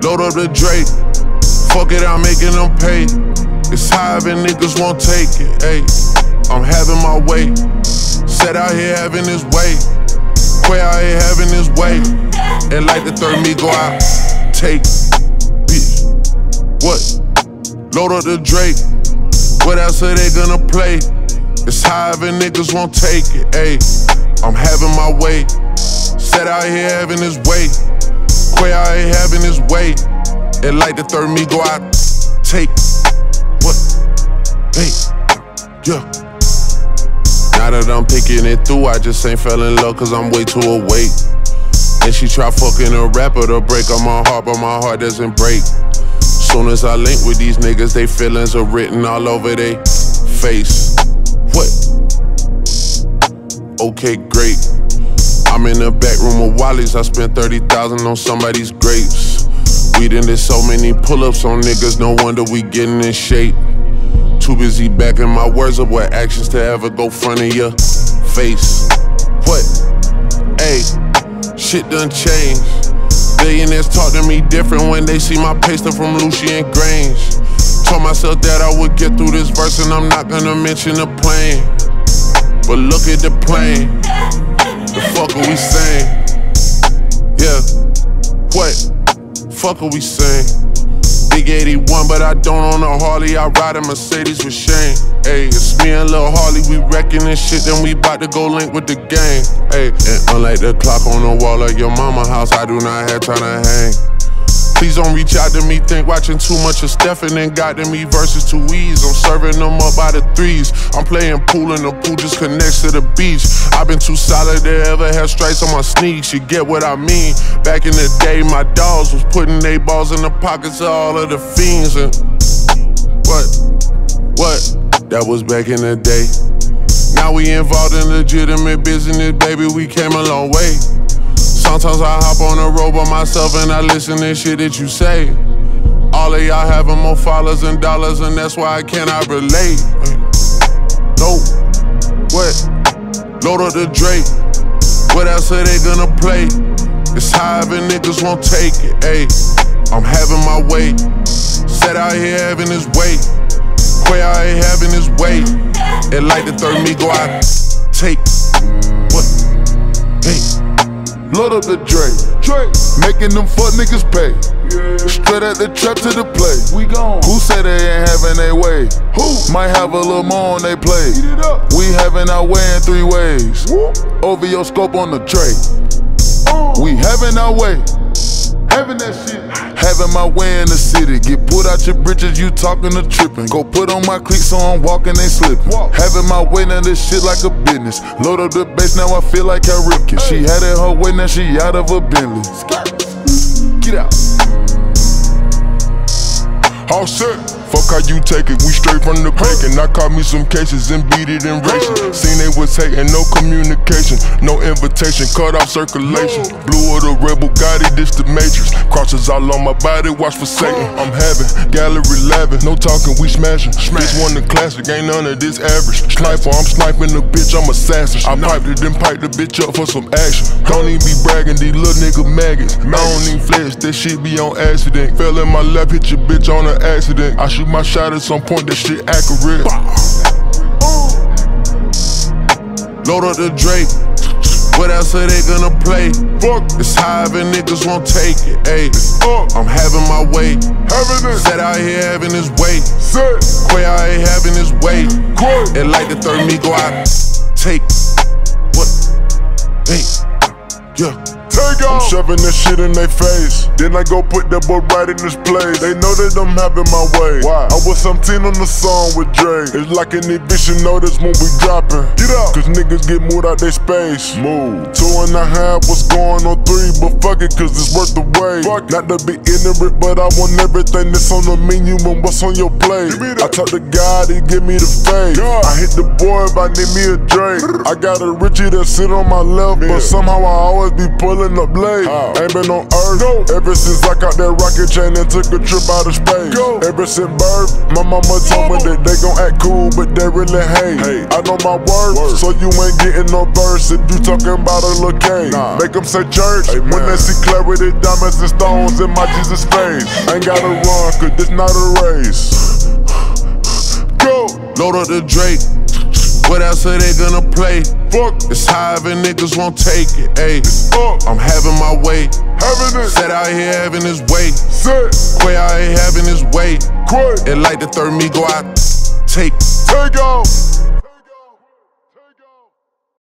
Load up the Drake, fuck it, I'm making them pay. It's high and niggas won't take it, ayy. I'm having my way, set out here having his way. Quay out here having his way, and like the third me go out, take, bitch, what? Load up the Drake, what else are they gonna play? It's high and niggas won't take it, ayy. I'm having my way, set out here having his way. Quay out here having his way, and like the third me go out, take, what? Hey, yeah. Now that I'm thinking it through, I just ain't fell in love cause I'm way too awake. And she try fucking a rapper to break on my heart, but my heart doesn't break. Soon as I link with these niggas, they feelings are written all over they face. What? Okay, great. I'm in the back room of Wally's, I spent 30,000 on somebody's grapes. We done did so many pull-ups on niggas, no wonder we getting in shape. Too busy backing my words up with actions to ever go front of your face. What? Ayy, shit done changed. Billionaires talk to me different when they see my paster from Lucian Grange. Told myself that I would get through this verse and I'm not gonna mention the plane. But look at the plane, the fuck are we saying? Yeah, what? Fuck are we saying? Big 81, but I don't own a Harley. I ride a Mercedes with Shane. Ayy, it's me and Lil Harley. We wrecking this shit, then we bout to go link with the gang. Ayy, and unlike the clock on the wall of your mama house, I do not have time to hang. Please don't reach out to me, think watching too much of Stephen and got to me versus 2 E's. I'm serving them up by the threes. I'm playing pool and the pool just connects to the beach. I've been too solid to ever have stripes on my sneaks. You get what I mean? Back in the day, my dogs was putting they balls in the pockets of all of the fiends. And what? That was back in the day. Now we involved in legitimate business, baby, we came a long way. Sometimes I hop on the road by myself and I listen to shit that you say. All of y'all having more followers and dollars, and that's why I cannot relate. Nope. What? Load up the Drake. What else are they gonna play? It's high and niggas won't take it, ayy. I'm having my way, set out here having his way. Quay out here having his way, and like the third me go out, take, what? Hey. Load up the Drake, making them fuck niggas pay. Straight at the trap to the play. We gone. Who said they ain't having their way? Who might have a little more on they play? We having our way in 3 ways. Over your scope on the Drake. We having our way. Having that shit. Having my way in the city. Get put out your britches, you talking or tripping. Go put on my cleats so I'm walking, ain't slipping. Having my way, now this shit like a business. Load up the bass, now I feel like Cal Ripken. She had it her way, now she out of a Bentley. Get out. All set. Fuck how you take it, we straight from the bacon. I caught me some cases and beat it in racing. Seen they was hating, no communication, no invitation, cut off circulation. Blue of the red Bugatti, this the Matrix. Crosses all on my body, watch for Satan. I'm having gallery laughing, no talking, we smashing. This one the classic, ain't none of this average. Sniper, I'm sniping the bitch, I'm assassin. I piped it, then piped the bitch up for some action. Don't even be bragging, these little nigga maggots. I don't even flex, that shit be on accident. Fell in my lap, hit your bitch on an accident. I shoot my shot at some point, that shit accurate. Load up the Drake. What else are they gonna play? It's high and niggas won't take it, ayy. I'm having my way, set out here having his way. Quay out here having his way, and like the third me go out, take, what? Hey, yeah. I'm shoving that shit in their face. Then I go put that boy right in his place. They know that I'm having my way. Why? I was 17 on the song with Dre. It's like an eviction notice when we dropping. Get up, cause niggas get moved out they space. Move. 2.5 was going on 3, but fuck it, cause it's worth the wait. Not to be ignorant, but I want everything that's on the menu and what's on your plate. I talk to God, he give me the faith. I hit the boy if I need me a Drake. I got a Richie that sit on my left, but somehow I always be pulling rolling up blade. Ain't been on earth, ever since I got that rocket chain and took a trip out of space. Ever since birth, my mama told me that they gon' act cool, but they really hate. I know my worth, so you ain't getting no verse if you talking about a little cane. Make them say church, when they see clarity, diamonds and stones in my Jesus face. Ain't gotta run, cause this not a race. Go! Load up the Drake. What else are they gonna play? Fuck. It's high and niggas won't take it, ayy. I'm having my way. Having it. Set out here having his way. Set. Quay out here having his way. Quay. And like the third me go out, take off.